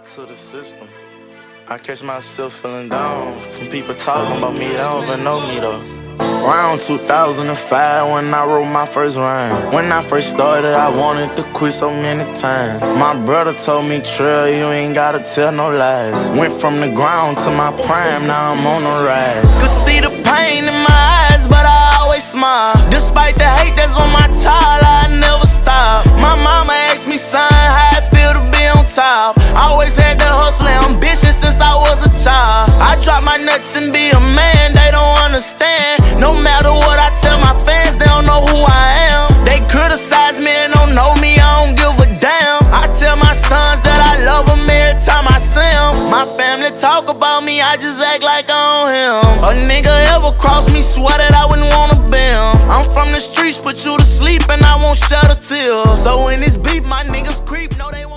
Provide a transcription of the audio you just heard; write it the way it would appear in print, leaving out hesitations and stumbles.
out to the system. I catch myself feeling down from people talking about me, they don't even know me though. Around 2005 when I wrote my first rhyme. When I first started, I wanted to quit so many times. My brother told me, Trail, you ain't gotta tell no lies. Went from the ground to my prime, now I'm on the rise. Could see the pain in my eyes, but I always smile. Despite the hate that's on my child, I never stop. My mama asked me, son, how it feel to be on top. Always had the hustle and ambition since I was a child. I drop my nuts and be a man, they don't understand. No matter what I tell my fans, they don't know who I am. They criticize me and don't know me, I don't give a damn. I tell my sons that I love them every time I see them. My family talk about me, I just act like I own him. A nigga ever cross me, swear that I wouldn't wanna be him. I'm from the streets, put you to sleep and I won't shed a tear. So when it's beef, my niggas creep, know they